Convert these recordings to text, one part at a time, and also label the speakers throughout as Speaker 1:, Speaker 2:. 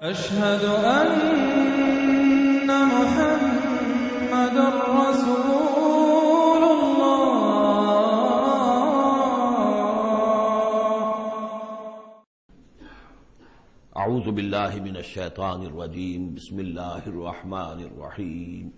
Speaker 1: أشهد أن محمد رسول الله.
Speaker 2: اعوذ باللہ من الشیطان الرجیم. بسم اللہ الرحمن الرحیم.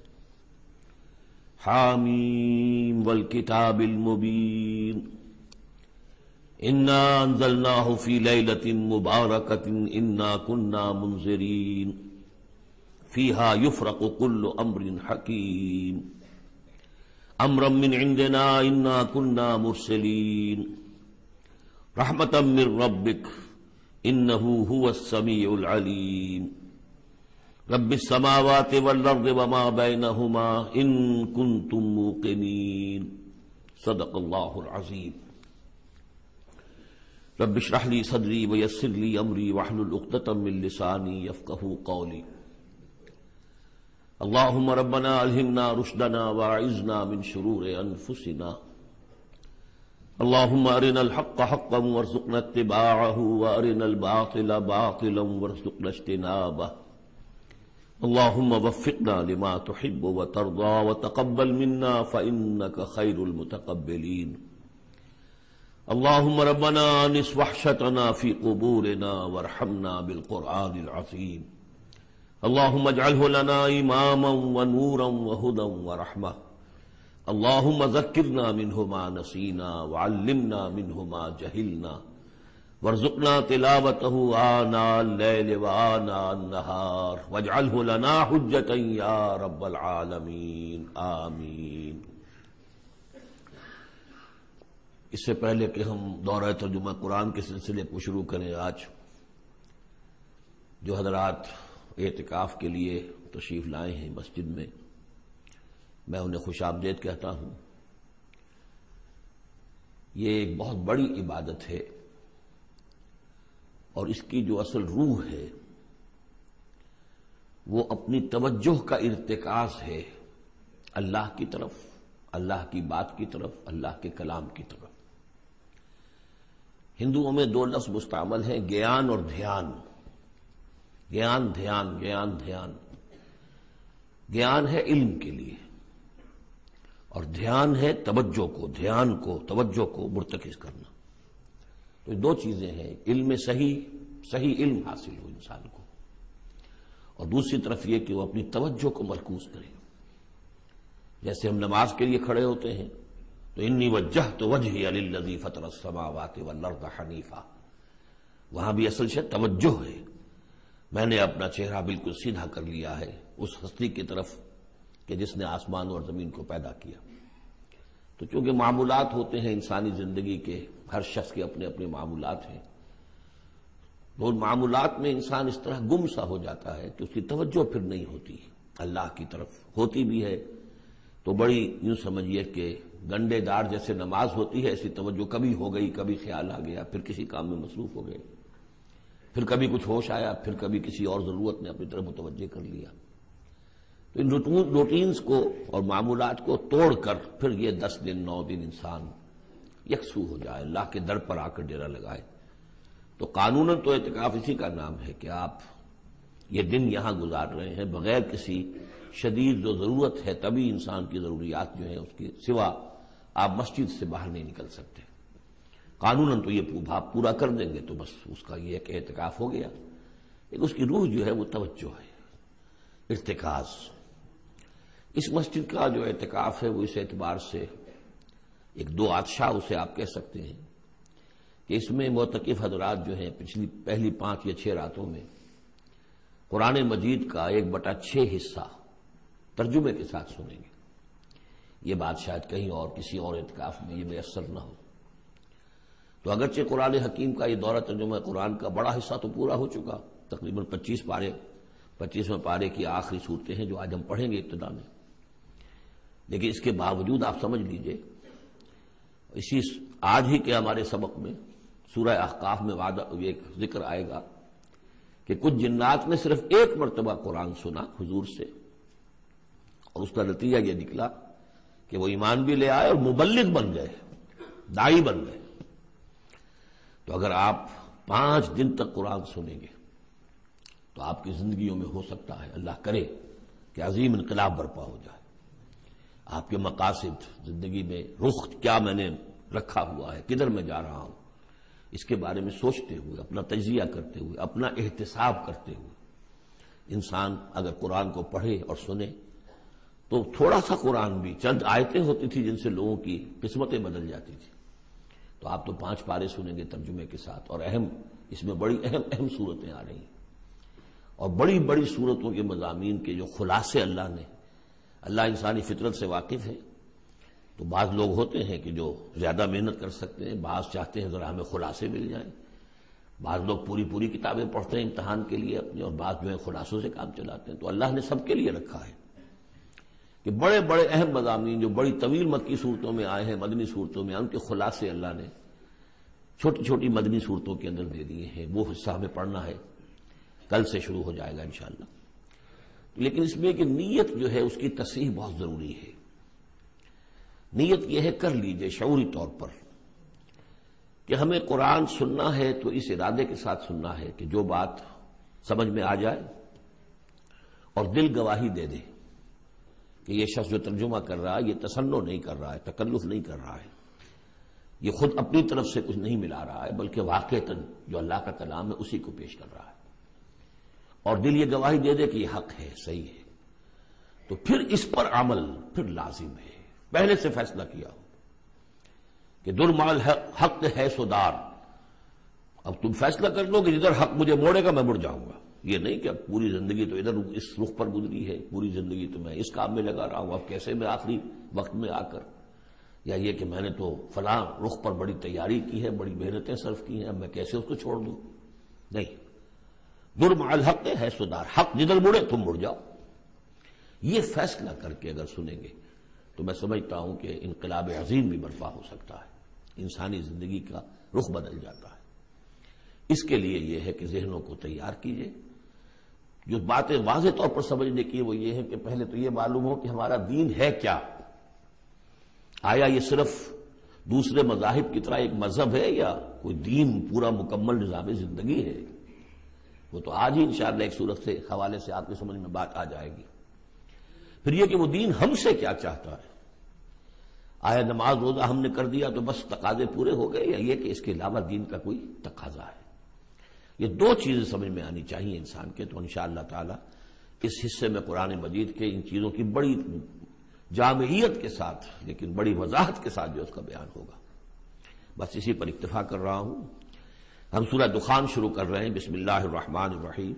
Speaker 2: حامیم والکتاب المبین. انا انزلناہ فی لیلۃ مبارکۃ انا کنا منذرین فیہا یفرق کل امر حکیم امرا من عندنا انا کنا مرسلین رحمتا من ربک انہ هو السمیع العلیم. رب السماوات والارض وما بینہما ان کنتم موقنین. صدق اللہ العظیم. رب اشرح لی صدری ویسر لی امری واحلل عقدۃ من لسانی یفقہوا قولی. اللہم ربنا الہمنا رشدنا واعذنا من شرور انفسنا. اللہم ارنا الحق حقا وارزقنا اتباعہ وارنا الباطل باطلا وارزقنا اجتنابہ. اللہم وفقنا لما تحب وترضى وتقبل منا فإنك خیر المتقبلین. اللہم ربنا انس وحشتنا فی قبورنا وارحمنا بالقرآن العظیم. اللہم اجعلہ لنا اماما ونورا وہدا ورحمہ. اللہم ذکرنا منہ ما نسینا وعلمنا منہ ما جہلنا وارزقنا تلاوتہ آناء اللیل وآناء النہار واجعلہ لنا حجتا یا رب العالمین. آمین. اس سے پہلے کہ ہم دورہ ترجمہ قرآن کے سلسلے کو شروع کریں، آج جو حضرات اعتکاف کے لیے تشریف لائے ہیں مسجد میں، میں انہیں خوش آمدید کہتا ہوں. یہ ایک بہت بڑی عبادت ہے اور اس کی جو اصل روح ہے وہ اپنی توجہ کا ارتکاز ہے اللہ کی طرف، اللہ کی بات کی طرف، اللہ کے کلام کی طرف. ہندوؤں میں دو لفظ مستعمل ہیں، گیان اور دھیان. گیان دھیان، گیان دھیان. گیان ہے علم کے لیے اور دھیان ہے توجہ کو، دھیان کو، توجہ کو مرتکز کرنا. تو دو چیزیں ہیں، علم صحیح علم حاصل ہو انسان کو، اور دوسری طرف یہ کہ وہ اپنی توجہ کو مرکوز کرے. جیسے ہم نماز کے لیے کھڑے ہوتے ہیں تو انی وجہت وجہی للذی فطر السماوات والارض حنیفا، وہاں بھی اصل شے توجہ ہے. میں نے اپنا چہرہ بالکل سیدھا کر لیا ہے اس ہستی کی طرف کہ جس نے آسمان اور زمین کو پیدا کیا. تو چونکہ معمولات ہوتے ہیں انسانی زندگی کے، ہر شخص کے اپنے اپنے معمولات ہیں، تو معمولات میں انسان اس طرح گم سا ہو جاتا ہے کہ اس کی توجہ پھر نہیں ہوتی اللہ کی طرف. ہوتی بھی ہے تو بڑی یوں سمجھیے کہ گنڈے دار جیسے نماز ہوتی ہے، ایسی توجہ کبھی ہو گئی، کبھی خیال آ گیا، پھر کسی کام میں مصروف ہو گئے، پھر کبھی کچھ ہوش آیا، پھر کبھی کسی اور ضرورت نے اپنی طرف متوجہ کر لیا. تو ان روٹینز کو اور معمولات کو توڑ کر پھر یہ 10 دن 9 دن انسان یکسو ہو جائے، اللہ کے در پر آ کر ڈیرا لگائے. تو قانوناً تو اعتکاف اسی کا نام ہے کہ آپ یہ دن یہاں گزار رہے ہیں بغیر کسی شدید جو ضرورت ہے، تبھی انسان کی ضروریات جو ہیں اس کی سوا آپ مسجد سے باہر نہیں نکل سکتے. قانوناً تو یہ آپ پورا کر دیں گے تو بس اس کا یہ کہ اعتکاف ہو گیا. لیکن اس کی روح جو ہے وہ توجہ ہے، ارتکاز. اس مسجد کا جو اعتکاف ہے وہ اس اعتبار سے ایک دو آتشاہ اسے آپ کہہ سکتے ہیں کہ اس میں معتکف حضرات جو ہیں پہلی 5 یا 6 راتوں میں قرآن مجید کا 1/6 حصہ ترجمے کے ساتھ سنیں گے. یہ بات شاید کہیں اور کسی اور اعتکاف میں یہ میسر نہ ہو. تو اگرچہ قرآن حکیم کا یہ دورہ ترجمہ قرآن کا بڑا حصہ تو پورا ہو چکا، تقریباً 25ویں پارے کی آخری صورتیں ہیں جو آج ہم پڑھیں گے ابتدا میں. لیکن اس کے باوجود آپ سمجھ لیجئے آج ہی کے ہمارے سبق میں سورہ احقاف میں ایک ذکر آئے گا کہ کچھ جنات نے صرف 1 مرتبہ قرآن سنا حضور سے، اور اس کا نتیجہ یہ نکلا کہ وہ ایمان بھی لے آئے اور مبلغ بن گئے، داعی بن گئے. تو اگر آپ 5 دن تک قرآن سنیں گے آپ کی زندگیوں میں ہو سکتا ہے، اللہ کرے کہ عظیم انقلاب برپا ہو جائے. آپ کے مقاصد زندگی میں، رخ کیا میں نے رکھا ہوا ہے، کدھر میں جا رہا ہوں، اس کے بارے میں سوچتے ہوئے، اپنا تجزیہ کرتے ہوئے، اپنا احتساب کرتے ہوئے انسان اگر قرآن کو پڑھے اور سنے تو تھوڑا سا قرآن بھی، چند آیتیں ہوتی تھی جن سے لوگوں کی قسمتیں بدل جاتی تھی. تو آپ تو 5 پارے سنیں گے ترجمے کے ساتھ، اور اس میں بڑی اہم صورتیں آ رہی ہیں، اور بڑی بڑی صورتوں کے مضامین کے جو خلاصے اللہ انسانی فطرت سے واقف ہے. تو بعض لوگ ہوتے ہیں کہ جو زیادہ محنت کر سکتے ہیں، بعض چاہتے ہیں ذرا ہمیں خلاصے مل جائیں، بعض لوگ پوری کتابیں پڑھتے ہیں امتحان کے لیے اپنے، اور بعض جو ہے خلاصوں سے کام چلاتے ہیں. تو اللہ نے سب کے لیے رکھا ہے کہ بڑے بڑے اہم مضامین جو بڑی طویل مکی صورتوں میں آئے ہیں، مدنی صورتوں میں، ان کے خلاصے اللہ نے چھوٹی چھوٹی مدنی صورتوں کے اندر دے دیے ہیں. وہ حصہ ہمیں پڑھنا ہے، کل سے شروع ہو جائے گا انشاءاللہ. لیکن اس میں کہ نیت جو ہے اس کی تصحیح بہت ضروری ہے. نیت یہ ہے، کر لیجئے شعوری طور پر کہ ہمیں قرآن سننا ہے تو اس ارادے کے ساتھ سننا ہے کہ جو بات سمجھ میں آ جائے اور دل گواہی دے دے کہ یہ شخص جو ترجمہ کر رہا ہے یہ تصنع نہیں کر رہا ہے، تکلف نہیں کر رہا ہے، یہ خود اپنی طرف سے کچھ نہیں ملا رہا ہے، بلکہ واقعتاً جو اللہ کا کلام ہے اسی کو پیش کر رہا ہے، اور دل یہ گواہی دے دے کہ یہ حق ہے، صحیح ہے. تو پھر اس پر عمل پھر لازم ہے. پہلے سے فیصلہ کیا ہو کہ در مال حق ہے سودار. اب تم فیصلہ کر لو کہ جدھر حق مجھے موڑے گا میں مڑ جاؤں گا. یہ نہیں کہ اب پوری زندگی تو ادھر اس رخ پر گزری ہے، پوری زندگی تو میں اس کام میں لگا رہا ہوں، اب کیسے میں آخری وقت میں آ کر، یا یہ کہ میں نے تو فلاں رخ پر بڑی تیاری کی ہے، بڑی محنتیں صرف کی ہیں، اب میں کیسے اس کو چھوڑ دوں. نہیں، در مع الحق ہے سودار، حق جدھر مڑے تم مڑ جاؤ. یہ فیصلہ کر کے اگر سنیں گے تو میں سمجھتا ہوں کہ انقلاب عظیم بھی برپا ہو سکتا ہے، انسانی زندگی کا رخ بدل جاتا ہے. اس کے لیے یہ ہے کہ ذہنوں کو تیار کیجئے. جو باتیں واضح طور پر سمجھنے کی وہ یہ ہے کہ پہلے تو یہ معلوم ہو کہ ہمارا دین ہے کیا. آیا یہ صرف دوسرے مذاہب کی طرح ایک مذہب ہے یا کوئی دین پورا مکمل نظام زندگی ہے؟ وہ تو آج ہی انشاءاللہ ایک صورت سے حوالے سے آپ کی سمجھ میں بات آ جائے گی. پھر یہ کہ وہ دین ہم سے کیا چاہتا ہے. آیا نماز روزہ ہم نے کر دیا تو بس تقاضے پورے ہو گئے، یا یہ کہ اس کے علاوہ دین کا کوئی تقاضا ہے؟ یہ 2 چیزیں سمجھ میں آنی چاہیے انسان کے. تو انشاءاللہ تعالی اس حصے میں قرآن مجید کے ان چیزوں کی بڑی جامعیت کے ساتھ لیکن بڑی وضاحت کے ساتھ جو اس کا بیان ہوگا. بس اسی پر اکتفا کر رہا ہوں. ہم سورہ دخان شروع کر رہے ہیں. بسم اللہ الرحمن الرحیم.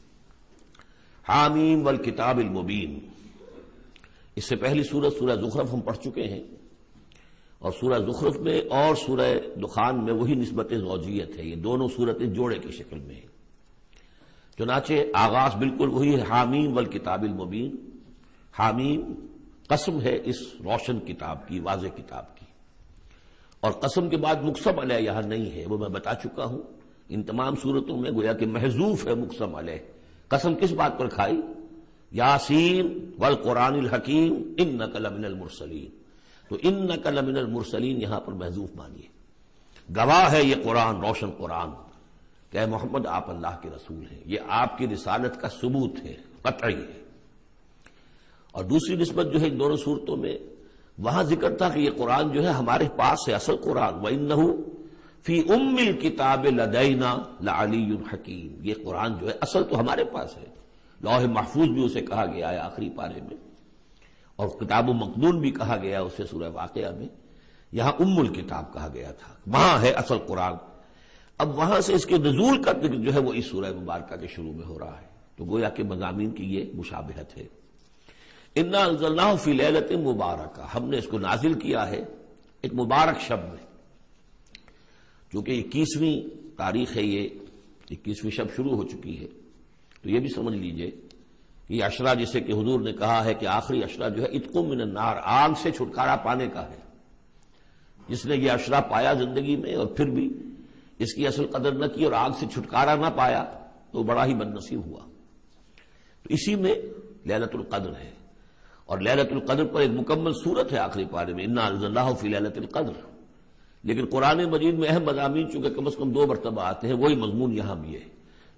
Speaker 2: حامیم والکتاب المبین. اس سے پہلی سورہ زخرف ہم پڑھ چکے ہیں، اور سورہ زخرف میں اور سورہ دخان میں وہی نسبت زوجیت ہے. یہ دونوں صورتیں جوڑے کی شکل میں ہیں. چنانچہ آغاز بالکل وہی ہے، حامیم والکتاب المبین. حامیم قسم ہے اس روشن کتاب کی، واضح کتاب کی، اور قسم کے بعد مقسم علیہ یہاں نہیں ہے، وہ میں بتا چکا ہوں. ان تمام صورتوں میں گویا کہ محذوف ہے مقسم علیہ. قسم کس بات پر کھائی؟ یاسین والقرآن الحکیم انک لمن المرسلین. تو انک لمن المرسلین یہاں پر محذوف مانیے. گواہ ہے یہ قرآن، روشن قرآن، کہ اے محمد آپ اللہ کے رسول ہیں. یہ آپ کی رسالت کا ثبوت ہے، قطعی ہے. اور دوسری نسبت جو ہے ان دونوں صورتوں میں، وہاں ذکر تھا کہ یہ قرآن جو ہے ہمارے پاس ہے، اصل قرآن. وَإِنَّهُ فِي أُمِّ الْكِتَابِ لَدَيْنَا لَعَلِيٌّ حَكِيمٌ. یہ قرآن جو ہے اصل تو ہمارے پاس ہے، لوح محفوظ بھی اسے کہا گیا ہے آخری پارے میں، اور کتاب و مقدون بھی کہا گیا اسے سورہ واقعہ میں. یہاں ام الکتاب کہا گیا تھا، وہاں ہے اصل قرآن. اب وہاں سے اس کے نزول کا ذکر جو ہے وہ اس سورہ مبارکہ کے شروع میں ہو رہا ہے. تو گویا کہ مضامین کی یہ مشابہت ہے. انا انزلناہ فی لیلۃ مبارکہ. ہم نے اس کو نازل کیا ہے ایک مبارک شب میں. چونکہ 21ویں تاریخ ہے، یہ 21ویں شب شروع ہو چکی ہے. تو یہ بھی سمجھ لیجئے کہ یہ عشرہ جسے کہ حضور نے کہا ہے کہ آخری عشرہ جو ہے اتق من النار، آگ سے چھٹکارا پانے کا ہے. جس نے یہ عشرہ پایا زندگی میں اور پھر بھی اس کی اصل قدر نہ کی اور آگ سے چھٹکارا نہ پایا تو بڑا ہی بد نصیب ہوا. تو اسی میں لیلۃ القدر ہے، اور لیلۃ القدر پر ایک مکمل صورت ہے آخری پارے میں، انا انزلناہ فی لیلۃ القدر. لیکن قرآن مجید میں اہم مضامین چونکہ کم از کم 2 مرتبہ آتے ہیں، وہی مضمون یہاں بھی ہے.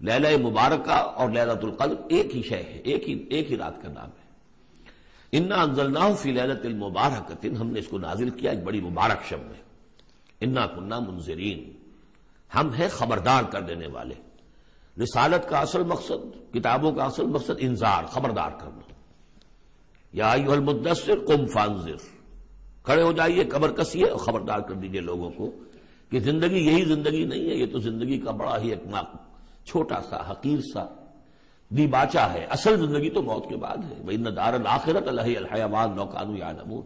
Speaker 2: لیلہ مبارکہ اور لیلۃ القدر ایک ہی شے ہے، ایک ہی رات کا نام ہے۔ انا انزلناہ فی لیلۃ المبارکۃ، ہم نے اس کو نازل کیا ایک بڑی مبارک شب میں۔ انا کنا منذرین، ہم ہیں خبردار کر دینے والے۔ رسالت کا اصل مقصد، کتابوں کا اصل مقصد انذار، خبردار کرنا۔ یا ایھا المدثر قم فانذر، کھڑے ہو جائیے، کمر کسیے اور خبردار کر دیجئے لوگوں کو کہ زندگی یہی زندگی نہیں ہے، یہ تو زندگی کا بڑا ہی ایک چھوٹا سا حقیر سا دیباچہ ہے، اصل زندگی تو موت کے بعد ہے۔ وَإِنَّ دَارَ الْآخِرَةَ لَهِيَ الْحَيَوَانُ لَوْ كَانُوا يَعْلَمُونَ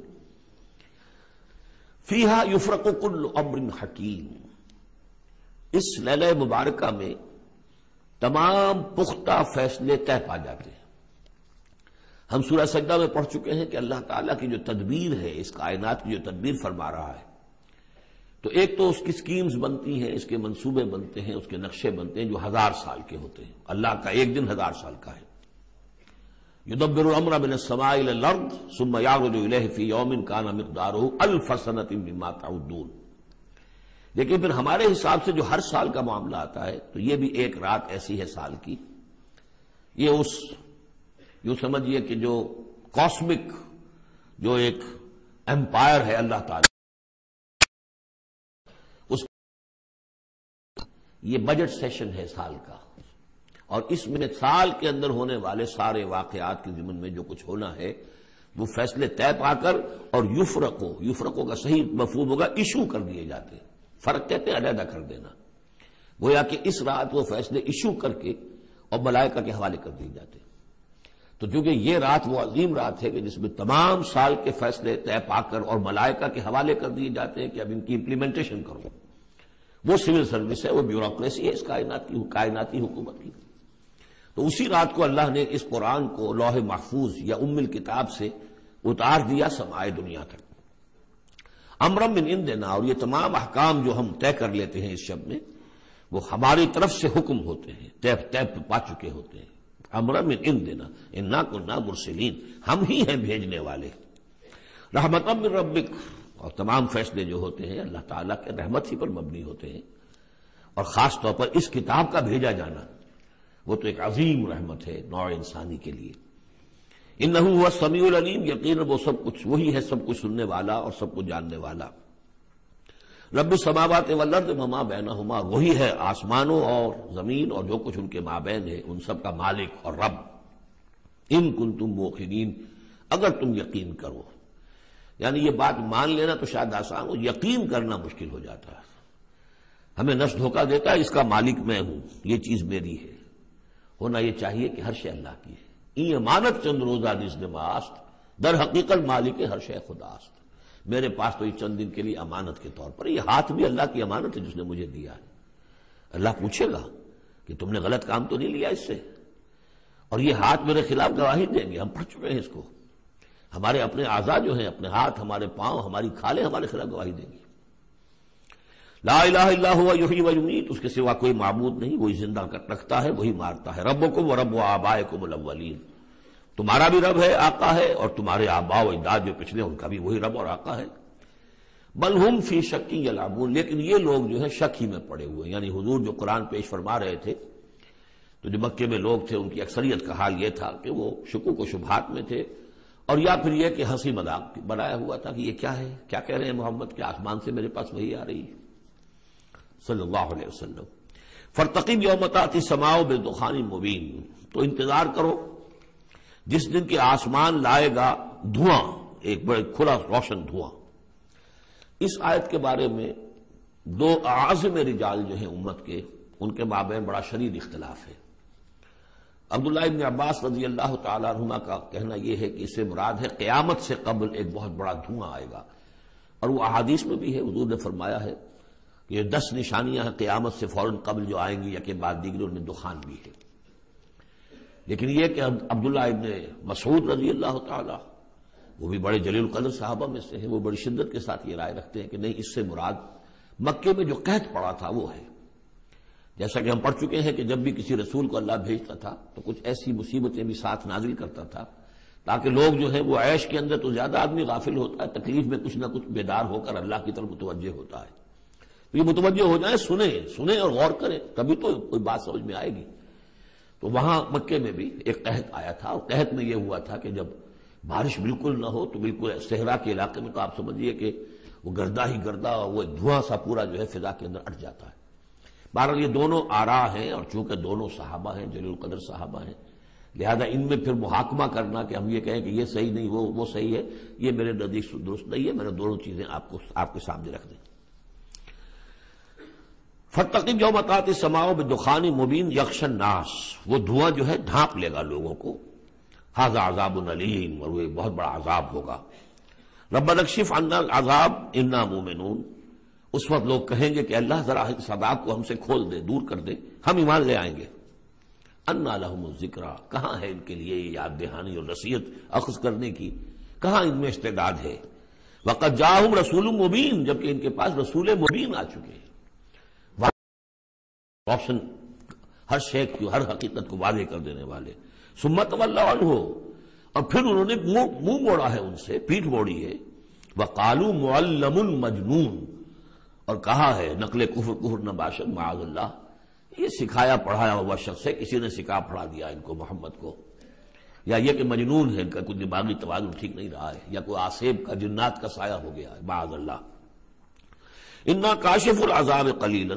Speaker 2: فِيهَا يُفْرَقُ كُلُّ أَمْرٍ حَكِيمٍ، اس لیلہ مبارکہ میں تمام پختہ فیصلے طے پا جاتے ہیں۔ ہم سورہ سجدہ میں پڑھ چکے ہیں کہ اللہ تعالیٰ کی جو تدبیر ہے، اس کائنات کی جو تدبیر فرما رہا ہے، تو ایک تو اس کی سکیمز بنتی ہیں، اس کے منصوبے بنتے ہیں، اس کے نقشے بنتے ہیں جو 1000 سال کے ہوتے ہیں۔ اللہ کا ایک دن 1000 سال کا ہے۔ یدبر الامر من السماء الى الارض ثم يعرج الیہ فی یوم کان مقدارہ 1000 سنۃ مما تعدون۔ لیکن پھر ہمارے حساب سے جو ہر سال کا معاملہ آتا ہے تو یہ بھی ایک رات ایسی ہے سال کی۔ یہ اس یوں سمجھیے کہ جو کاسمک جو ایک امپائر ہے اللہ تعالیٰ، اس یہ بجٹ سیشن ہے سال کا، اور اس میں سال کے اندر ہونے والے سارے واقعات کے ضمن میں جو کچھ ہونا ہے وہ فیصلے طے پا کر اور یفرقو کا صحیح مفہوم ہوگا ایشو کر دیے جاتے ہیں۔ فرق کہتے ہیں علیحدہ کر دینا، گویا کہ اس رات وہ فیصلے ایشو کر کے اور ملائکہ کے حوالے کر دیے جاتے ہیں۔ تو چونکہ یہ رات وہ عظیم رات ہے کہ جس میں تمام سال کے فیصلے طے پا کر اور ملائکہ کے حوالے کر دیے جاتے ہیں کہ اب ان کی امپلیمنٹیشن کرو، وہ سول سروس ہے، وہ بیوروکریسی ہے اس کائناتی حکومت کی۔ تو اسی رات کو اللہ نے اس قرآن کو لوح محفوظ یا ام الکتاب سے اتار دیا سمائے دنیا تک۔ امرا من عندنا، اور یہ تمام احکام جو ہم طے کر لیتے ہیں اس شب میں وہ ہماری طرف سے حکم ہوتے ہیں، طے پا چکے ہوتے ہیں۔ امرا من عندنا انا کنا مرسلین، ہم ہی ہیں بھیجنے والے۔ رحمتا من ربک، اور تمام فیصلے جو ہوتے ہیں اللہ تعالیٰ کے رحمت ہی پر مبنی ہوتے ہیں، اور خاص طور پر اس کتاب کا بھیجا جانا وہ تو ایک عظیم رحمت ہے نوع انسانی کے لیے۔ انہ هو السمیع العلیم، یقیناً وہ سب کچھ وہی ہے، سب کچھ سننے والا اور سب کچھ جاننے والا۔ رب السماوات والارض وما بینہما، وہی ہے آسمانوں اور زمین اور جو کچھ ان کے مابین ہے، ان سب کا مالک اور رب۔ ان کنتم موقنین، اگر تم یقین کرو، یعنی یہ بات مان لینا تو شاید آسان ہو، یقین کرنا مشکل ہو جاتا ہے۔ ہمیں نفس دھوکہ دیتا ہے اس کا مالک میں ہوں، یہ چیز میری ہے۔ ہونا یہ چاہیے کہ ہر شے اللہ کی ہے۔ این امانت چند روزہ نزد ماست، در حقیقت مالک ہر شے خداست۔ میرے پاس تو یہ چند دن کے لیے امانت کے طور پر، یہ ہاتھ بھی اللہ کی امانت ہے جس نے مجھے دیا ہے۔ اللہ پوچھے گا کہ تم نے غلط کام تو نہیں لیا اس سے، اور یہ ہاتھ میرے خلاف گواہی دیں گے۔ ہم پڑھ چکے ہیں اس کو، ہمارے اپنے اعضاء جو ہیں، اپنے ہاتھ، ہمارے پاؤں، ہماری کھالیں ہمارے خلاف گواہی دیں گی۔ لا الہ الا هو یحیی و یمیت، اس کے سوا کوئی معبود نہیں، وہی زندہ رکھتا ہے، وہی مارتا ہے۔ ربکم و رب آبائکم الاولین، تمہارا بھی رب ہے، آقا ہے، اور تمہارے آباء و اجداد جو پچھلے ان کا بھی وہی رب اور آقا ہے۔ بل ہم فی شک یلعبون، لیکن یہ لوگ جو ہیں شک ہی میں پڑے ہوئے ہیں۔ یعنی حضور جو قرآن پیش فرما رہے تھے تو جو مکے میں لوگ تھے ان کی اکثریت کا حال یہ تھا کہ وہ شکوک و شبہات میں تھے، اور یا پھر یہ کہ ہنسی مذاق بنایا ہوا تھا کہ یہ کیا ہے، کیا کہہ رہے ہیں محمد کہ آسمان سے میرے پاس وہی آ رہی ہے صلی اللہ علیہ وسلم۔ فارتقب یوم تأتی السماء بدخان مبین، تو انتظار کرو جس دن کے آسمان لائے گا دھواں، ایک بڑے کھلا روشن دھواں۔ اس آیت کے بارے میں دو اعظم رجال جو ہیں امت کے، ان کے مابین بڑا شدید اختلاف ہے۔ عبداللہ ابن عباس رضی اللہ تعالیٰ عنہما کا کہنا یہ ہے کہ اس سے مراد ہے قیامت سے قبل ایک بہت بڑا دھواں آئے گا، اور وہ احادیث میں بھی ہے، حضور نے فرمایا ہے کہ یہ 10 نشانیاں ہیں قیامت سے فوراً قبل جو آئیں گی، یا کے بعد دیگر ان میں دخان بھی ہے۔ لیکن یہ کہ عبداللہ ابن مسعود رضی اللہ تعالیٰ، وہ بھی بڑے جلیل القدر صحابہ میں سے ہیں، وہ بڑی شدت کے ساتھ یہ رائے رکھتے ہیں کہ نہیں، اس سے مراد مکے میں جو قحط پڑا تھا وہ ہے۔ جیسا کہ ہم پڑھ چکے ہیں کہ جب بھی کسی رسول کو اللہ بھیجتا تھا تو کچھ ایسی مصیبتیں بھی ساتھ نازل کرتا تھا تاکہ لوگ جو ہیں وہ عیش کے اندر تو زیادہ آدمی غافل ہوتا ہے، تکلیف میں کچھ نہ کچھ بیدار ہو کر اللہ کی طرف متوجہ ہوتا ہے۔ تو یہ متوجہ ہو جائیں، سنیں اور غور کریں، تبھی تو کوئی بات سمجھ میں آئے گی۔ تو وہاں مکے میں بھی ایک قحط آیا تھا، اور قحط میں یہ ہوا تھا کہ جب بارش بالکل نہ ہو تو بالکل صحرا کے علاقے میں تو آپ سمجھیے کہ وہ گردہ ہی گردہ، وہ دھواں سا پورا جو ہے فضا کے اندر اٹھ جاتا ہے۔ بہرحال یہ دونوں آراء ہیں، اور چونکہ دونوں صحابہ ہیں، جلیل القدر صحابہ ہیں، لہذا ان میں پھر محاکمہ کرنا کہ ہم یہ کہیں کہ یہ صحیح نہیں وہ صحیح ہے، یہ میرے نزدیک درست نہیں ہے۔ میں نے دونوں چیزیں آپ کے سامنے رکھ دیں۔ فَاتَّقِنْ يَوْمَ تَأْتِي السَّمَاءُ بِدُخَانٍ مُبِينٍ يَغْشَى النَّاسَ، وہ دھواں جو ہے ڈھانپ لے گا لوگوں کو۔ هَذَا عَذَابٌ أَلِيمٌ، اور وہ ایک بہت بڑا عذاب ہوگا۔ رَبَّنَا اكْشِفْ عَنَّا الْعَذَابَ إِنَّا مُؤْمِنُونَ، اس وقت لوگ کہیں گے کہ اللہ ذرا اس عذاب کو ہم سے کھول دے، دور کر دے، ہم ایمان لے آئیں گے۔ اَنَّا لَهُمُ الذِّكْرَىٰ، کہاں ہے ان کے لیے یاد دہانی اور نصیحت اخذ کرنے کی، کہاں ان میں استعداد ہے۔ وَقَدْ جَاءَهُمْ رَسُولٌ مُبِينٌ، جبکہ ان کے پاس رسول مبین آ چکے ہیں، آپشن ہر شے کی، ہر حقیقت کو واضح کر دینے والے۔ ثُمَّ تَوَلَّوْا عَنْهُ، اور پھر انہوں نے منہ موڑا ہے ان سے، پیٹھ موڑی ہے۔ وَقَالُوا مُعَلَّمٌ مَجْنُونٌ، اور کہا ہے نقل کفر نہ باشد معاذ اللہ، یہ سکھایا پڑھایا ہوا شخص ہے، کسی نے سکھا پڑھا دیا ان کو محمد کو، یا یہ کہ مجنون ہے، ان کا کوئی دماغی توازن ٹھیک نہیں رہا ہے، یا کوئی آصیب کا جنات کا سایہ ہو گیا ہے معاذ اللہ۔ انا کاشف العذاب قلیلا،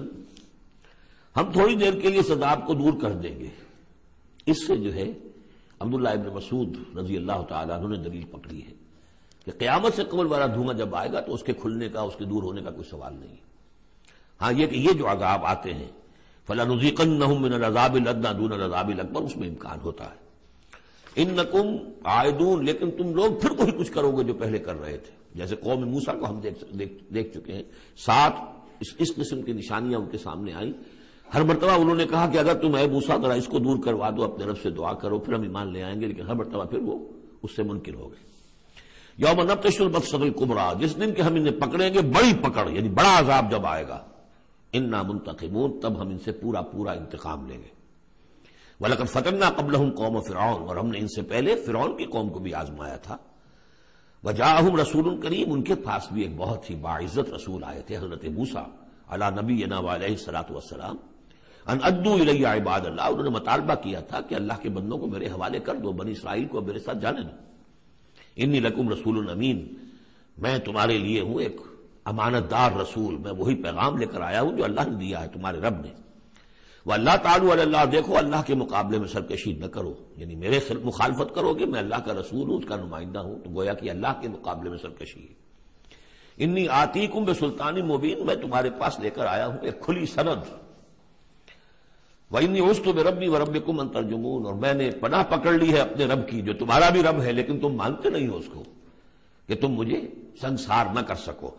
Speaker 2: ہم تھوڑی دیر کے لیے اس عذاب کو دور کر دیں گے۔ اس سے جو ہے عبداللہ ابن مسعود رضی اللہ تعالیٰ عنہ نے دلیل پکڑی ہے کہ قیامت سے قبل والا دھواں جب آئے گا تو اس کے کھلنے کا، اس کے دور ہونے کا کوئی سوال نہیں۔ ہاں یہ کہ یہ جو عذاب آتے ہیں فَلَنُذِيقَنَّهُم مِّنَ الْعَذَابِ الْأَدْنَىٰ دُونَ الْعَذَابِ الْأَكْبَرِ، اس میں امکان ہوتا ہے۔ اِنَّكُمْ عَائِدُونَ، لیکن تم لوگ پھر وہی کچھ کرو گے جو پہلے کر رہے تھے، جیسے قوم موسیٰ کو ہم دیکھ چکے ہیں، 7 اس قسم کی نشانیاں ان کے سامنے آئیں۔ ہر مرتبہ انہوں نے کہا کہ اگر تم اے موسیٰ ذرا اس کو دور کروا دو، اپنے رب سے دعا کرو، پھر ہم ایمان لے آئیں گے، لیکن ہر مرتبہ پھر وہ اس سے منکر ہو گئے۔ یوم نبطش البطشۃ الکبریٰ، جس دن کہ ہم انہیں پکڑیں گے بڑی پکڑ، یعنی بڑا عذاب جب آئے گا، انا منتقمون، تب ہم ان سے پورا انتقام لیں گے۔ وَلَقَدْ فَتَنَّا قَبْلَهُمْ قَوْمَ فِرْعَوْنَ، اور ہم نے ان سے پہلے فرعون کی قوم کو بھی آزمایا تھا۔ وَجَاءَهُمْ رَسُولٌ كَرِيمٌ، ان کے پاس بھی ایک بہت ہی باعزت رسول آئے تھے، حضرت موسیٰ علی نبینا وعلیہ الصلاۃ والسلام، ان ادوا الی عباد اللہ، انہوں نے مطالبہ کیا تھا کہ اللہ کے بندوں کو میرے حوالے کر دو، بنی اسرائیل کو میرے ساتھ جانے دو۔ انی لکم رسول امین، میں تمہارے لیے ہوں ایک امانت دار رسول، میں وہی پیغام لے کر آیا ہوں جو اللہ نے دیا ہے تمہارے رب نے۔ وَاللَّهُ تَعَالَى عَلَى اللَّهِ، دیکھو اللہ کے مقابلے میں سرکشی نہ کرو، یعنی میرے مخالفت کرو گے، میں اللہ کا رسول ہوں، اس کا نمائندہ ہوں، تو گویا کہ اللہ کے مقابلے میں سرکشی ہے۔ انی آتیکم بسلطان مبین، میں تمہارے پاس لے کر آیا ہوں ایک کھلی سند۔ وَإِنِّي عُذْتُ بِرَبِّي وَرَبِّكُمْ أَن تَرْجُمُونَ، اور میں نے پناہ پکڑ لی ہے اپنے رب کی جو تمہارا بھی رب ہے، لیکن تم مانتے نہیں ہو اس کو، کہ تم مجھے سنسار نہ کر سکو۔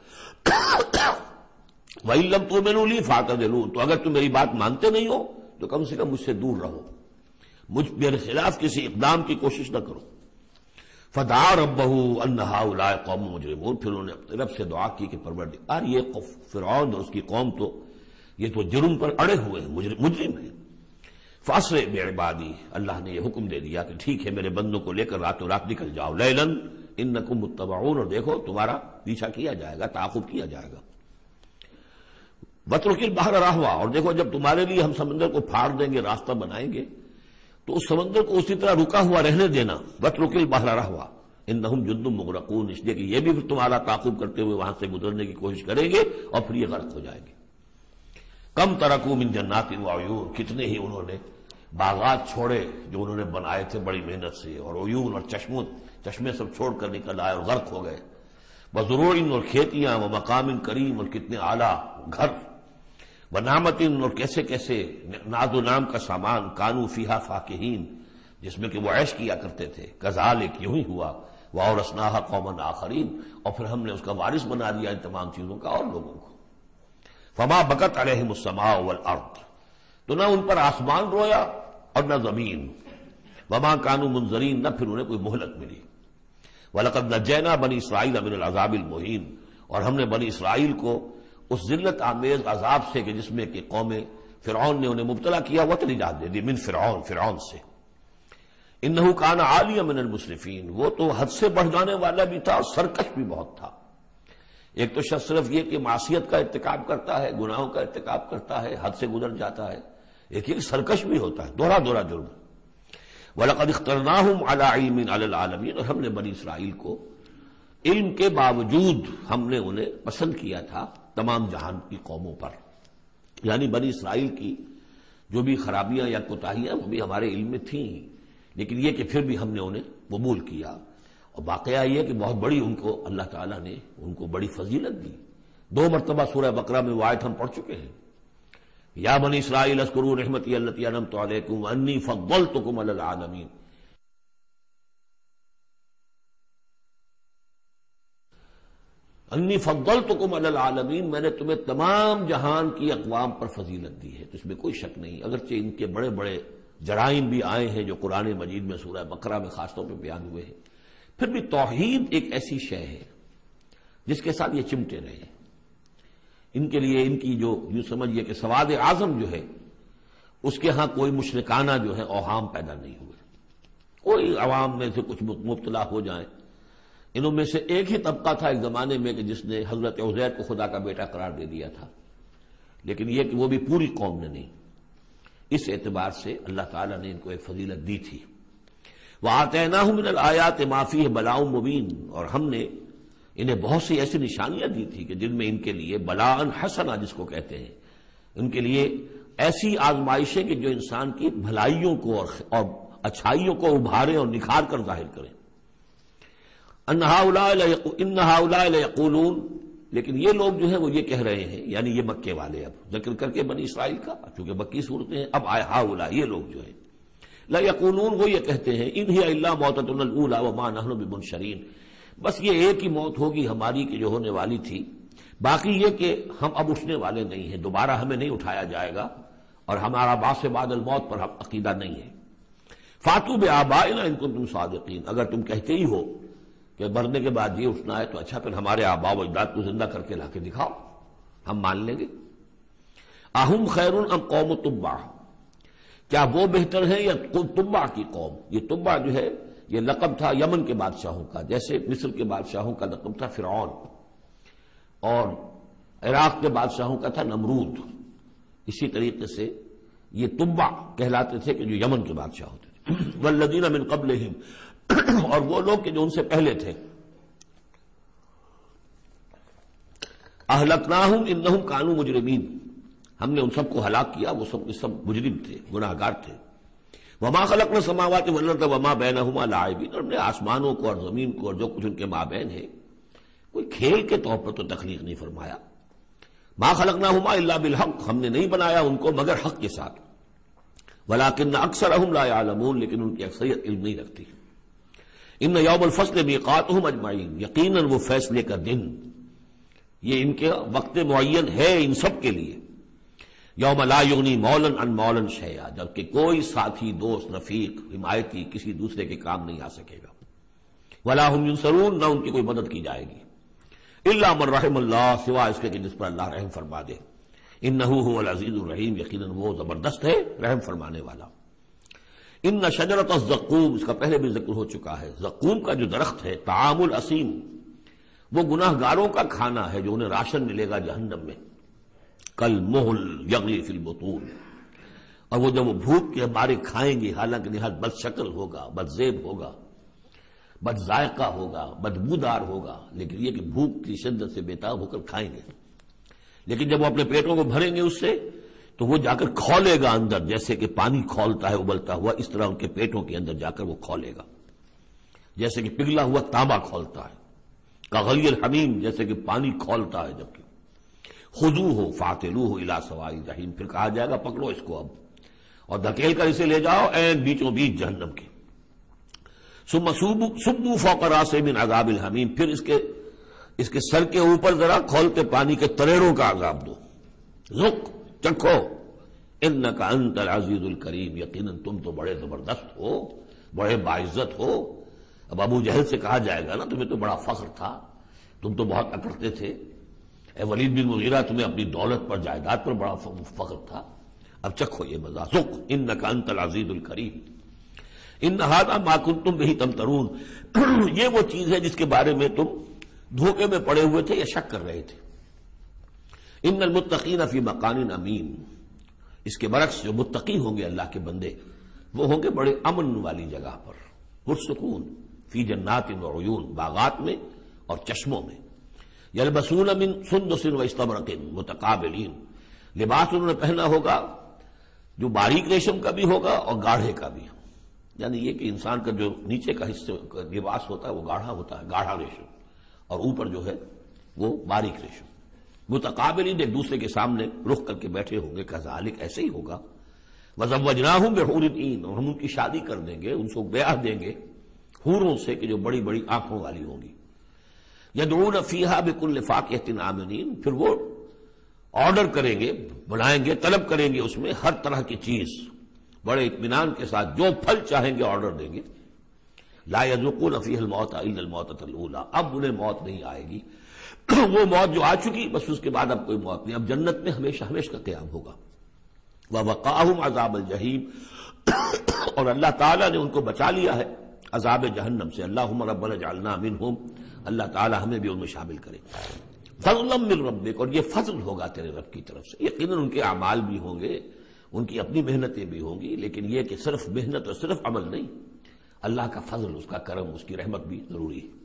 Speaker 2: وَإِن لَّمْ تُؤْمِنُوا لِي فَاعْتَزِلُونِ، تو اگر تم میری بات مانتے نہیں ہو تو کم سے کم مجھ سے دور رہو، میرے خلاف کسی اقدام کی کوشش نہ کرو۔ فَدَعَا رَبَّهُ أَنَّ هَٰؤُلَاءِ قَوْمٌ مُجْرِمُونَ، پھر انہوں نے اپنے رب سے دعا کی کہ پروردگار یہ فرعون اور اس کی قوم تو یہ تو جرم پر اڑے ہوئے ہیں، مجرم ہیں۔ فَأَسْرِع بِعِبَادِي، اللہ نے یہ حکم دے دیا کہ ٹھیک ہے میرے بندوں کو لے کر راتوں رات نکل جاؤ، لیلاً انکم متبعون، اور دیکھو تمہارا پیچھا کیا جائے گا، تعاقب کیا جائے گا۔ وَاتْرُكِ الْبَحْرَ رَهْوًا، اور دیکھو جب تمہارے لیے ہم سمندر کو پھاڑ دیں گے، راستہ بنائیں گے، تو اس سمندر کو اسی طرح رکا ہوا رہنے دینا۔ وَاتْرُكِ الْبَحْرَ رَهْوًا إِنَّهُمْ جُندٌ مُغْرَقُونَ، اس لیے کہ یہ بھی پھر تمہارا تعاقب کرتے ہوئے وہاں سے گزرنے کی کوشش کریں گے اور پھر یہ غرق ہو جائیں گے۔ کم ترکوا من جنات وعیون، کتنے ہی انہوں نے باغات چھوڑے جو انہوں نے بنائے تھے بڑی محنت سے، اور عیون اور چشمے سب چھوڑ کر نکل آئے اور غرق ہو گئے۔ وزروع، اور کھیتیاں، ومقام کریم، اور کتنے اعلیٰ گھر، ونعمت، اور کیسے کیسے ناز و نام کا سامان، کانوا فیہا فاکہین، جس میں کہ وہ عیش کیا کرتے تھے۔ کذالک، یوں ہی ہوا، وَأَوْرَثْنَاهَا قَوْمًا آخَرِينَ، اور پھر ہم نے اس کا وارث بنا دیا ان تمام چیزوں کا اور لوگوں کو۔ فما بکت علیہم السماء والارض، تو نہ ان پر آسمان رویا اور نہ زمین۔ وما کانوا منظرین، نہ پھر انہیں کوئی مہلت ملی۔ وَلَقَدْ نَجَّيْنَا بَنِي إِسْرَائِيلَ مِنَ الْعَذَابِ الْمُهِينِ، اور ہم نے بنی اسرائیل کو اس ذلت آمیز عذاب سے کہ جس میں کہ قوم فرعون نے انہیں مبتلا کیا، وہ نجات دے دی، من فرعون سے۔ انہ کان عالیہ من المسرفین، وہ تو حد سے بڑھ جانے والا بھی تھا اور سرکش بھی بہت تھا۔ ایک تو شخص صرف یہ کہ معصیت کا ارتکاب کرتا ہے، گناہوں کا ارتکاب کرتا ہے، حد سے گزر جاتا ہے، ایک سرکش بھی ہوتا ہے، دوہرا دوہرا جرم۔ وَلَقَدِ اخْتَرْنَاهُمْ عَلَىٰ عِلْمٍ عَلَى الْعَالَمِينَ، اور ہم نے بنی اسرائیل کو علم کے باوجود ہم نے انہیں پسند کیا تھا تمام جہان کی قوموں پر، یعنی بنی اسرائیل کی جو بھی خرابیاں یا کوتاہیاں وہ بھی ہمارے علم میں تھیں، لیکن یہ کہ پھر بھی ہم نے انہیں قبول کیا۔ اور واقعہ یہ کہ بہت بڑی ان کو اللہ تعالیٰ نے ان کو بڑی فضیلت دی۔ 2 مرتبہ سورہ بقرہ میں وہ آیت ہم پڑھ چکے ہیں، یا بنی اسرائیل اذکروا نعمتی التی انعمت علیکم وانی فضلتکم علی العالمین۔ انی فضلتکم علی العالمین، میں نے تمہیں تمام جہان کی اقوام پر فضیلت دی ہے، تو اس میں کوئی شک نہیں، اگرچہ ان کے بڑے بڑے جرائم بھی آئے ہیں جو قرآن مجید میں سورہ بقرہ میں خاص طور پہ بیان ہوئے ہیں، پھر بھی توحید ایک ایسی شے ہے جس کے ساتھ یہ چمٹے رہے۔ ان کے لیے ان کی جو یوں سمجھیے کہ سواد اعظم جو ہے اس کے ہاں کوئی مشرکانہ جو ہے اوہام پیدا نہیں ہوئے، کوئی عوام میں سے کچھ مبتلا ہو جائیں۔ انہوں میں سے ایک ہی طبقہ تھا ایک زمانے میں کہ جس نے حضرت عزیر کو خدا کا بیٹا قرار دے دیا تھا، لیکن یہ کہ وہ بھی پوری قوم نے نہیں۔ اس اعتبار سے اللہ تعالیٰ نے ان کو ایک فضیلت دی تھی۔ وَآتَيْنَاهُم مِّنَ الْآيَاتِ مَا فِيهِ بَلَاءٌ مُّبِينٌ، اور ہم نے انہیں بہت سی ایسی نشانیاں دی تھی کہ جن میں ان کے لیے بلاء حسنہ جس کو کہتے ہیں، ان کے لیے ایسی آزمائشیں کہ جو انسان کی بھلائیوں کو اور اچھائیوں کو ابھارے اور نکھار کر ظاہر کریں۔ ان هؤلاء ليقولون، لیکن یہ لوگ جو ہیں وہ یہ کہہ رہے ہیں، یعنی یہ مکے والے، اب ذکر کر کے بنی اسرائیل کا، چونکہ مکی صورتیں ہیں، اب آئے ہؤلاء یہ لوگ جو ہیں، ليقولون وہ یہ کہتے ہیں، ان هي الا موتتنا الاولى وما نحن بمنشرین، بس یہ ایک ہی موت ہوگی ہماری کی جو ہونے والی تھی، باقی یہ کہ ہم اب اٹھنے والے نہیں ہیں، دوبارہ ہمیں نہیں اٹھایا جائے گا، اور ہمارا بعث بعد الموت پر عقیدہ نہیں ہے۔ فاتوا بآبائنا ان کنتم صادقین، اگر تم کہتے ہی ہو کہ مرنے کے بعد یہ اٹھنا ہے تو اچھا پھر ہمارے آباء و اجداد کو زندہ کر کے لا کے دکھاؤ، ہم مان لیں گے۔ اہم خیر ام قوم تبع، کیا وہ بہتر ہیں یا تبع کی قوم؟ یہ تبع جو ہے یہ لقب تھا یمن کے بادشاہوں کا، جیسے مصر کے بادشاہوں کا لقب تھا فرعون، اور عراق کے بادشاہوں کا تھا نمرود، اسی طریقے سے یہ تبع کہلاتے تھے کہ جو یمن کے بادشاہ ہوتے تھے۔ والذین من قبلہم، اور وہ لوگ کہ جو ان سے پہلے تھے، اہلکناہم انہم کانوا مجرمین، ہم نے ان سب کو ہلاک کیا، وہ سب مجرم تھے، گناہ گار تھے۔ وما خلقنا السماوات والارض وما بینہما لاعبین، اور ہم نے آسمانوں کو اور زمین کو اور جو کچھ ان کے مابین ہے کوئی کھیل کے طور پر تو تخلیق نہیں فرمایا۔ ما خلقناہما الا بالحق، ہم نے نہیں بنایا ان کو مگر حق کے ساتھ۔ ولکن اکثرہم لا یعلمون، لیکن ان کی اکثریت علم نہیں رکھتی۔ ان یوم الفصل میقاتہم اجمعین، یقیناً وہ فیصلے کا دن یہ ان کے وقت معین ہے ان سب کے لیے۔ یوم لا یغنی مولا عن مولا شیئا، جبکہ کوئی ساتھی دوست رفیق حمایتی کسی دوسرے کے کام نہیں آ سکے گا۔ ولا هم ینصرون، نہ ان کی کوئی مدد کی جائے گی۔ الا من رحم اللہ، سوائے اس کے کہ جس پر اللہ رحم فرما دے۔ انہ هو العزیز الرحیم، یقیناً وہ زبردست ہے رحم فرمانے والا۔ ان شجرۃ الزقوم، اس کا پہلے بھی ذکر ہو چکا ہے، زقوم کا جو درخت ہے، طعام الاسیم، وہ گناہ گاروں کا کھانا ہے جو انہیں راشن ملے گا جہنم میں، کل محل یغلی فی البطون، اور وہ جب وہ بھوک کے مارے کھائیں گے، حالانکہ نہایت بد شکل ہوگا، بد زیب ہوگا، بد ذائقہ ہوگا، بدبودار ہوگا، لیکن یہ کہ بھوک کی شدت سے بےتاب ہو کر کھائیں گے، لیکن جب وہ اپنے پیٹوں کو بھریں گے اس سے تو وہ جا کر کھولے گا اندر، جیسے کہ پانی کھولتا ہے ابلتا ہوا، اس طرح ان کے پیٹوں کے اندر جا کر وہ کھولے گا، جیسے کہ پگھلا ہوا تانبا کھولتا ہے، کغلی الحمیم، جیسے کہ پانی کھولتا ہے، جبکہ خذوہ فاعتلوہ الی سواء الجحیم، پھر کہا جائے گا پکڑو اس کو اب اور دھکیل کر اسے لے جاؤ عین بیچوں بیچ جہنم کے۔ ثم صبوا فوق راسہ من عذاب الحمیم، پھر اس کے سر کے اوپر ذرا کھولتے پانی کے تریڑوں کا عذاب دو، ذق، چکھو، انک انت العزیز الکریم، یقیناً تم تو بڑے زبردست ہو، بڑے باعزت ہو۔ اب ابو جہل سے کہا جائے گا نا تمہیں تو بڑا فخر تھا، تم تو بہت اکڑتے تھے، اے ولید بن مغیرہ تمہیں اپنی دولت پر جائیداد پر بڑا فخر تھا، اب چکھو یہ مزہ، ذق انک انت العزیز الکریم، ان ھذا ما کنتم بہ تمترون، یہ وہ چیز ہے جس کے بارے میں تم دھوکے میں پڑے ہوئے تھے یا شک کر رہے تھے۔ ان المتقین فی مقام امین، اس کے برعکس جو متقی ہوں گے اللہ کے بندے وہ ہوں گے بڑے امن والی جگہ پر، پرسکون، فی جنات وعیون، باغات میں اور چشموں میں، یلبسون من سندس واستبرق متقابلین، لباس انہوں نے پہنا ہوگا جو باریک ریشم کا بھی ہوگا اور گاڑھے کا بھی، یعنی یہ کہ انسان کا جو نیچے کا حصہ لباس ہوتا ہے وہ گاڑھا ہوتا ہے، گاڑھا ریشم، اور اوپر جو ہے وہ باریک ریشم، متقابلین ایک دوسرے کے سامنے رخ کر کے بیٹھے ہوں گے، کذالک ایسے ہی ہوگا، وزوجناہم بحور عین، اور ہم ان کی شادی کر دیں گے، ان کو بیاہ دیں گے حوروں سے کہ جو بڑی بڑی آنکھوں والی ہوں گی، یدعون فیہا بکل فاکہۃ آمنین، پھر وہ آرڈر کریں گے، بلائیں گے، طلب کریں گے اس میں ہر طرح کی چیز بڑے اطمینان کے ساتھ، جو پھل چاہیں گے آرڈر دیں گے، لا یذوقون فیہا الموت الا الموتۃ الاولی، اب انہیں موت نہیں آئے گی، وہ موت جو آ چکی بس اس کے بعد اب کوئی موت نہیں، اب جنت میں ہمیشہ ہمیشہ کا قیام ہوگا، ووقاہم عذاب الجحیم، اور اللہ تعالیٰ نے ان کو بچا لیا ہے عذاب جہنم سے، اللہم ربنا اجعلنا منہم، اللہ تعالیٰ ہمیں بھی ان میں شامل کرے، فضلا من ربک، اور یہ فضل ہوگا تیرے رب کی طرف سے، یقیناً ان کے اعمال بھی ہوں گے، ان کی اپنی محنتیں بھی ہوں گی، لیکن یہ کہ صرف محنت اور صرف عمل نہیں، اللہ کا فضل، اس کا کرم، اس کی رحمت بھی ضروری ہے،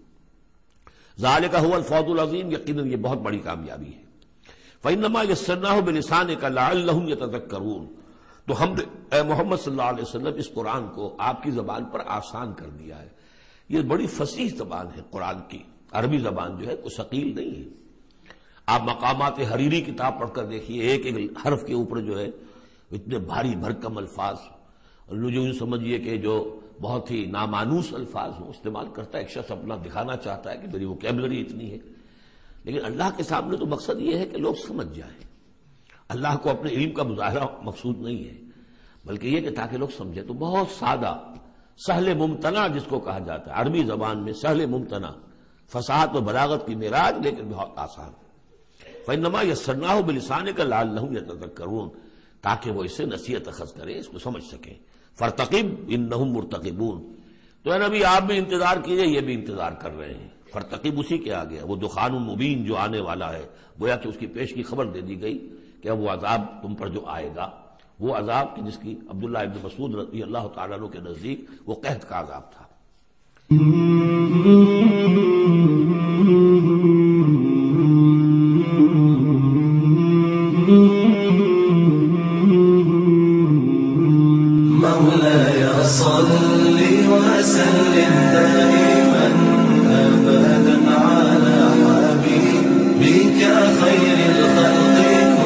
Speaker 2: ذالک هو الفوز العظیم، یقیناً یہ بہت بڑی کامیابی ہے، فإنما يسرناه بلسانك لعلهم يتذكرون، تو ہم نے اے محمد صلی اللہ علیہ وسلم اس قرآن کو آپ کی زبان پر آسان کر دیا ہے، یہ بڑی فصیح زبان ہے قرآن کی، عربی زبان جو ہے کوئی ثقیل نہیں ہے، آپ مقامات حریری کتاب پڑھ کر دیکھیے، ایک ایک حرف کے اوپر جو ہے اتنے بھاری بھرکم الفاظ، جو یوں سمجھیے کہ جو بہت ہی نامانوس الفاظ ہوں استعمال کرتا ہے، ایک شخص اپنا دکھانا چاہتا ہے کہ میری ووکیبلری اتنی ہے، لیکن اللہ کے سامنے تو مقصد یہ ہے کہ لوگ سمجھ جائیں، اللہ کو اپنے علم کا مظاہرہ مقصود نہیں ہے، بلکہ یہ کہ تاکہ لوگ سمجھیں، تو بہت سادہ، سہل ممتنع جس کو کہا جاتا ہے عربی زبان میں، سہل ممتنع، فصاحت و بلاغت کی معراج، لیکن بہت آسان، فإنما یسرناہ بلسانک لعلہم یتذکرون، تاکہ وہ اسے نصیحت اخذ کریں، اس کو سمجھ سکیں، فرتقب انہم مرتقبون، تو اے نبی آپ بھی انتظار کیجئے، یہ بھی انتظار کر رہے ہیں، فرتقب اسی کے آگے وہ دخان مبین جو آنے والا ہے، گویا کہ اس کی پیش کی خبر دے دی گئی کہ اب وہ عذاب تم پر جو آئے گا، وہ عذاب کی جس کی عبداللہ ابن مسعود رضی اللہ تعالیٰ عنہ کے نزدیک وہ قحط کا عذاب تھا۔
Speaker 1: مولاي صل وسلم دائما أبدا على حبيبك خير الخلق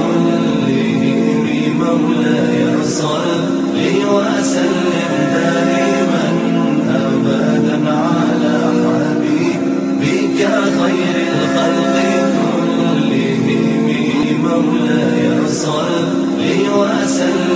Speaker 1: كلهم، مولاي صل وسلم دائما أبدا على حبيبك خير الخلق كلهم، مولاي صل وسلم